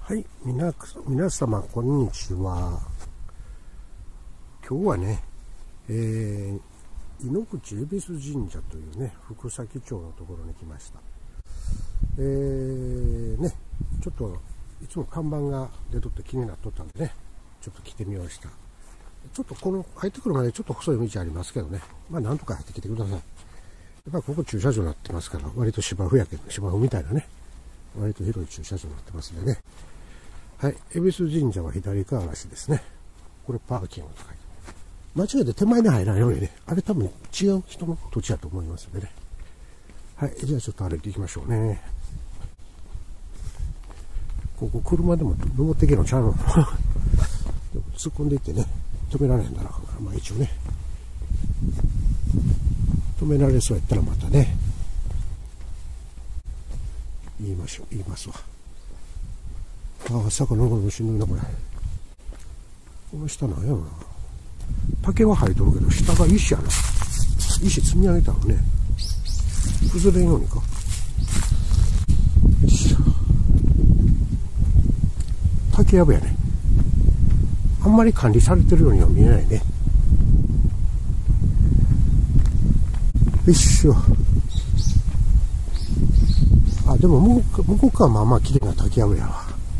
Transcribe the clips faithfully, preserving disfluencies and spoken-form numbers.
はい、みな、皆様こんにちは。今日はね、えー、井ノ口恵比寿神社というね、福崎町のところに来ました。えー、ね、ちょっといつも看板が出とって気になっとったんでね、ちょっと来てみました。ちょっとこの入ってくるまでちょっと細い道ありますけどね、まあなんとか入ってきてください。やっぱりここ駐車場になってますから、割と芝生やけど、芝生みたいなね、割と広い駐車場になってますんでね。はい、恵比寿神社は左側らしいですね。これパーキングと書いて。間違えて手前に入らないようにね、あれ多分違う人の土地だと思いますんでね。はい、じゃあちょっと歩いていきましょうね。ここ車でも登っていけるのちゃうの突っ込んでいってね、止められへんだな。まあ一応ね。止められそうやったらまたね、言いましょう、言いますわ。ああ、坂登るのしんどいな、これ。この下なんやろな。竹は生えとるけど、下が石やな。石積み上げたのね。崩れんようにか。よいしょ。竹やぶやね。あんまり管理されてるようには見えないね。よいしょ。あ、でも向こう、向こう側はまあまあ綺麗な竹やぶやわ。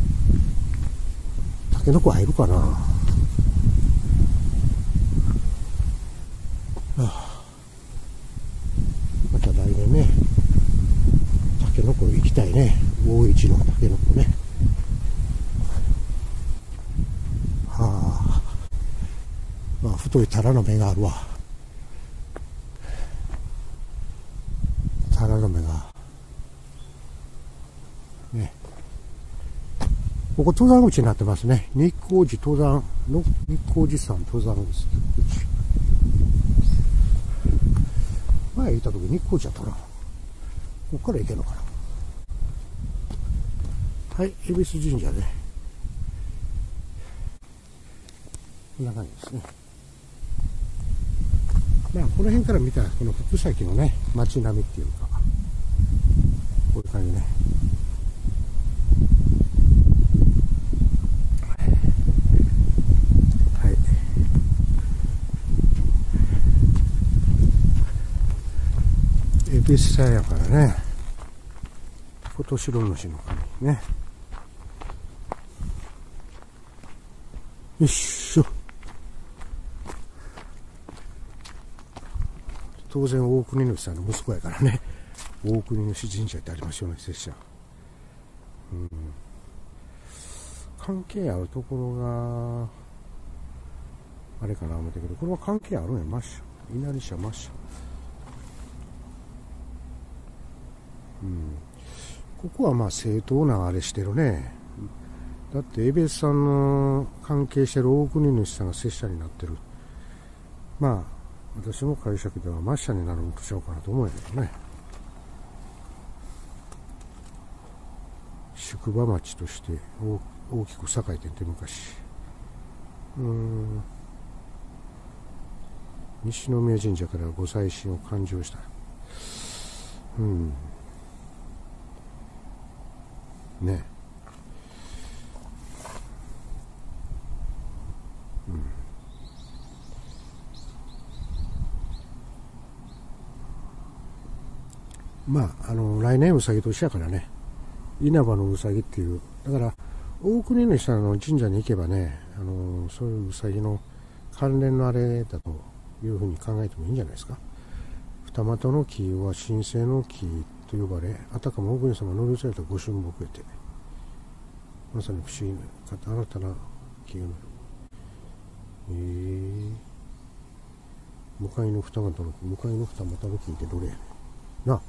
タケノコ入るかな。はあ、また来年ね、タケノコ行きたいね。大市のタケノコね。はあ、まあ太いタラの芽があるわ。タラの芽がね。ここ登山口になってますね。日光寺登山の日光寺山登山口。前行った時日光寺やったな。ここから行けるのかな。はい、恵比寿神社ね。こんな感じですね。まあこの辺から見たらこの福崎のね街並みっていうか、こういう感じね。恵比寿祭やからね、ことしろ主の神ね。よいしょ。当然大国主さんの息子やからね、大国主神社ってありますよね、拙者。うん、関係あるところがあれかな思ったけど、これは関係あるんや。マッシュ稲荷社マッシュ。うん、ここはまあ正当なあれしてるね。だって恵比寿さんの関係してる大国主さんが拙者になってる。まあ私の解釈では末社になるのとしようかなと思うんやけどね。宿場町として大きく栄えてて昔。うーん、西宮神社からご祭神を勘定した。うん。ね。うん。まあ、あの、来年うさぎ年やからね。稲葉のうさぎっていう。だから、大国主さんの神社に行けばね、あの、そういううさぎの関連のあれだというふうに考えてもいいんじゃないですか。二股の木は神聖の木と呼ばれ、あたかも大国様が乗り移られたご神木へて、まさに不思議な新たな木が乗る。えー、向かいの二股の木、向かいの二股の木ってどれやねんな。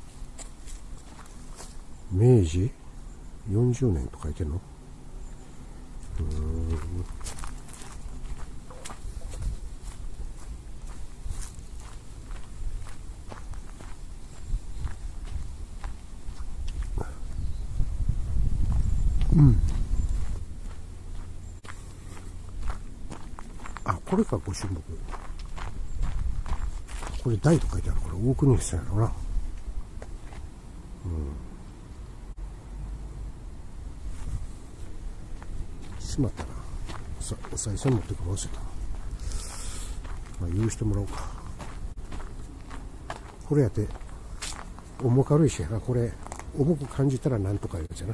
明治よんじゅうねんと書いてんの。うーん、うん。あ、これか、ご神木。これ大と書いてある。これ大国主さんやろな。うん。 つまったな。さお賽銭持ってくる忘れた。まあ許してもらおうか。これやって重軽いしやな。これ重く感じたらなんとかいうやつやな。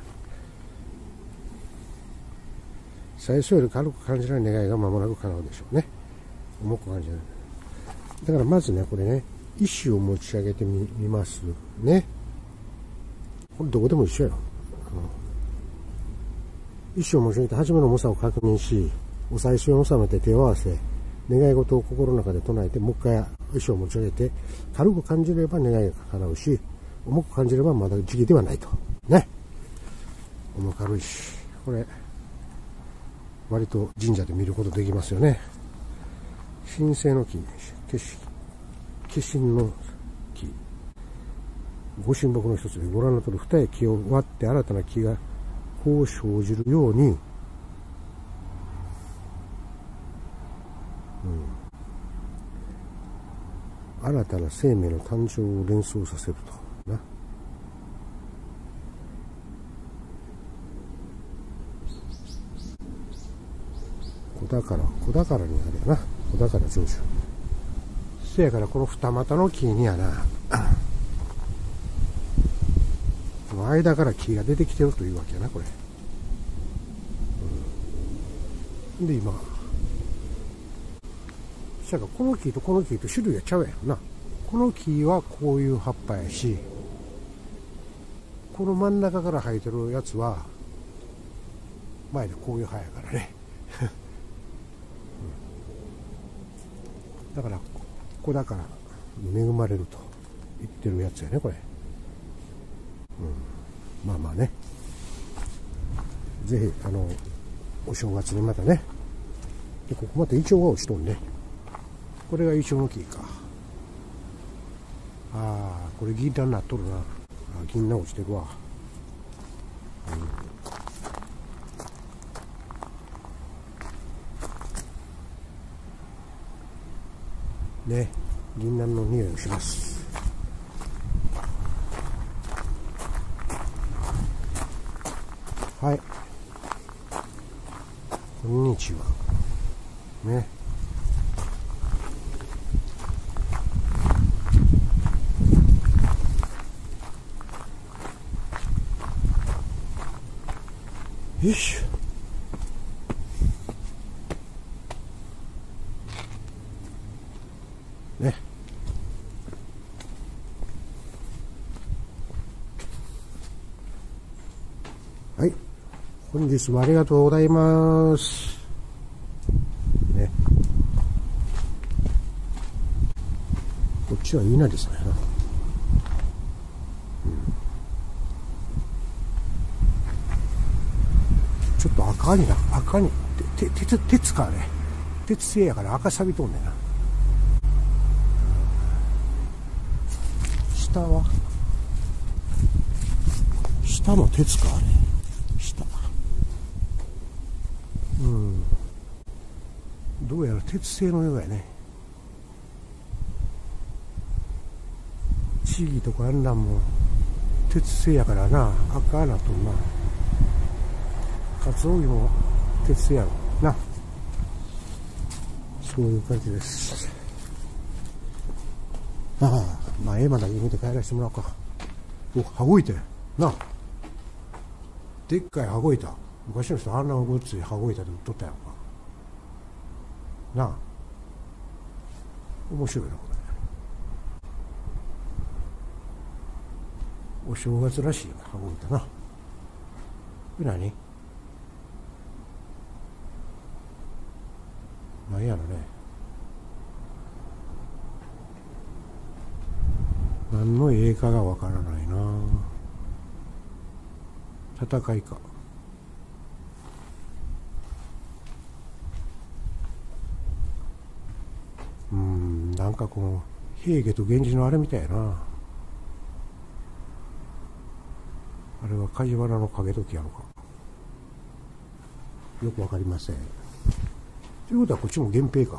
最初より軽く感じない願いが間もなく叶うでしょうね。重く感じない。だからまずね、これね、意志を持ち上げてみますね。これどこでも一緒やろ。意志を持ち上げて初めの重さを確認し、お賽銭を収めて手を合わせ、願い事を心の中で唱えて、もう一回意志を持ち上げて、軽く感じれば願いが叶うし、重く感じればまだ時期ではないと。ね。重軽いし、これ、割と神社で見ることできますよね。神聖の木、化身の木、ご神木の一つでご覧の通り二重木を割って新たな木がこう生じるように、うん、新たな生命の誕生を連想させるとな。子宝、子宝にあるやな。子宝成就。せやからこの二股の木にはな、この間から木が出てきてるというわけやな、これ。うん、で、今、せやからこの木とこの木と種類がちゃうやんな。この木はこういう葉っぱやし、この真ん中から生えてるやつは、前でこういう葉やからね。だから、子宝に恵まれると言ってるやつやね、これ。うん、まあまあね。ぜひ、あの、お正月にまたね。で、ここまたイチョウが落ちとんね。これがイチョウの木か。ああ、これ銀杏になっとるな。あ銀杏落ちてるわ。うん、ね、銀杏の匂いをします。はい。こんにちは。ね。よいしょ。ね。はい。本日もありがとうございます。ね。こっちは稲ですね。ちょっと赤にな、赤に、て、て、鉄、鉄かあれ。鉄製やから赤錆びとんねんな。下は下も鉄かあれ。下。うん。どうやら鉄製のようやね。チギとかあんなんも鉄製やからな。赤なとんな。かつおぎも鉄やろな。そういう感じです。ああ、まあ、ええまだ見て帰らせてもらおうか。お、羽子板やな。でっかい羽子板。昔の人あんなごっつい羽子板で売っとったやんか。なあ。面白いな、これ。お正月らしいよ、羽子板な。これ何？何やろね。何の映画がわからないな。戦いか。うん、なんかこの平家と源氏のあれみたいな。あれは梶原の景時やろか。よくわかりません。ということはこっちも源平か。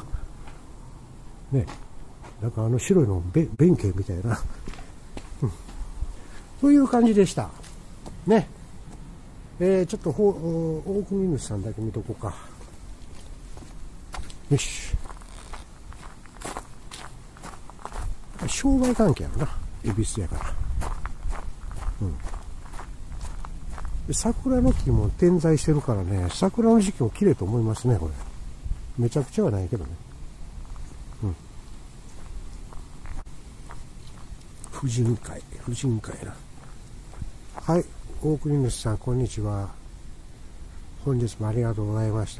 ね。なんかあの白いの弁慶みたいな。という感じでした。ね。 えー、ちょっとほ大国主さんだけ見とこうか。よし。商売関係やろな。恵比寿やから。うん。で桜の木も点在してるからね、桜の時期も綺麗と思いますね、これ。めちゃくちゃはないけどね。うん。婦人会、婦人会な。はい、大国主さん、こんにちは。本日もありがとうございました。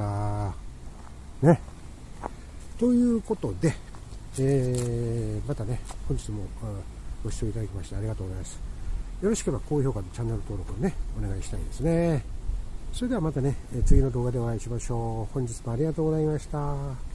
ね。ということで、えー、またね、本日もご視聴いただきましてありがとうございます。よろしければ高評価とチャンネル登録をね、お願いしたいですね。それではまたね、次の動画でお会いしましょう。本日もありがとうございました。